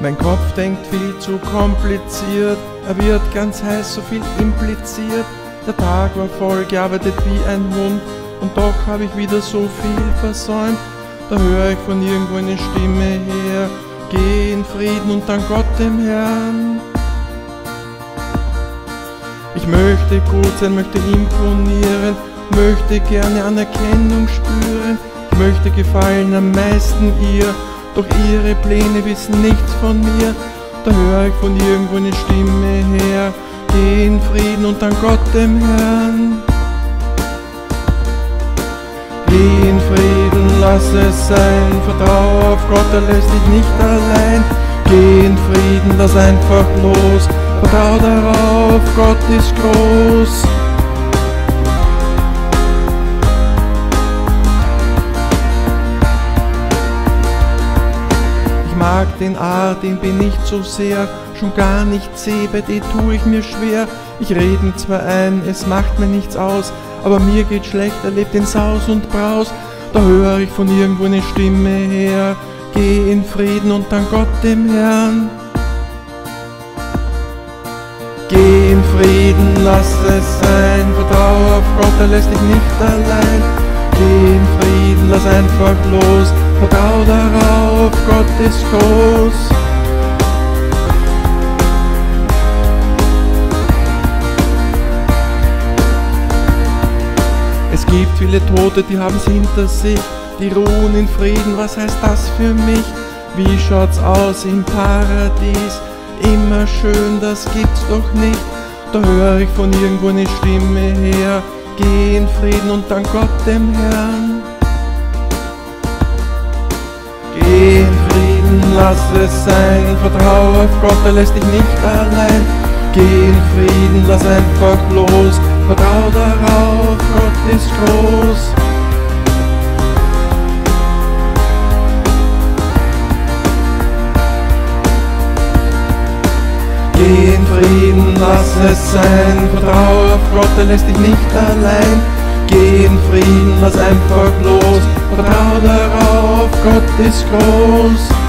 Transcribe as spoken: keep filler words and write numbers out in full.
Mein Kopf denkt viel zu kompliziert, er wird ganz heiß, so viel impliziert. Der Tag war voll gearbeitet wie ein Hund, und doch habe ich wieder so viel versäumt. Da höre ich von irgendwo eine Stimme her: Geh in Frieden und dank Gott dem Herrn. Ich möchte gut sein, möchte imponieren, möchte gerne Anerkennung spüren. Ich möchte gefallen am meisten ihr, doch ihre Pläne wissen nichts von mir. Da höre ich von irgendwo eine Stimme her: Geh in Frieden und dank Gott dem Herrn. Geh in Frieden, lass es sein, vertrau auf Gott, er lässt dich nicht allein. Geh in Frieden, lass einfach los, vertrau darauf, Gott ist groß. Ich mag den A, den bin ich so sehr, schon gar nicht C, bei D tu ich mir schwer. Ich red mir zwar ein, es macht mir nichts aus, aber mir geht schlecht, er lebt in Saus und Braus. Da höre ich von irgendwo eine Stimme her: Geh in Frieden und dank Gott dem Herrn. Geh in Frieden, lass es sein, vertrau auf Gott, er lässt dich nicht allein. Geh in Frieden, lass einfach los, vertrau darauf, Gott ist groß. Es gibt viele Tote, die haben's hinter sich, die ruhen in Frieden, was heißt das für mich? Wie schaut's aus im Paradies? Immer schön, das gibt's doch nicht. Da höre ich von irgendwo eine Stimme her: Geh in Frieden und dank Gott dem Herrn. Geh in Frieden, lass es sein, vertrau auf Gott, er lässt dich nicht allein. Geh in Frieden, lass einfach los, vertrau darauf, Gott ist groß. Geh in Frieden, lass es sein, vertrau auf Gott, er lässt dich nicht allein. Geh in Frieden, lass einfach los, vertrau darauf, Gott ist groß.